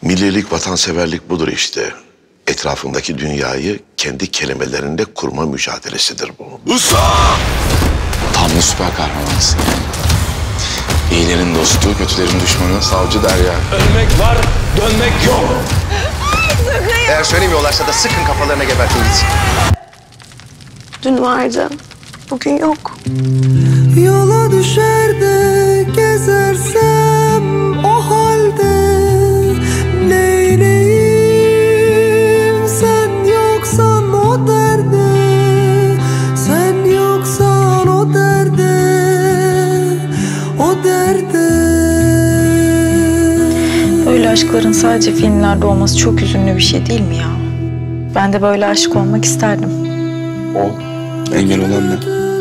Millilik, vatanseverlik budur işte. Etrafındaki dünyayı kendi kelimelerinde kurma mücadelesidir bu. Usta! Tam da süper kahramansın yani. İyilerin dostu, kötülerin düşmanı, savcı Derya. Ölmek var, dönmek yok. Eğer söylemiyorlarsa da sıkın kafalarına gebertin gitsin. Dün vardı, bugün yok. Yola düşer de gezersem o halde neyleyim sen yoksan o derde, sen yoksan o derde, o derde. Böyle aşkların sadece filmlerde olması çok üzünlü bir şey değil mi ya? Ben de böyle aşık olmak isterdim. O engel olan ne?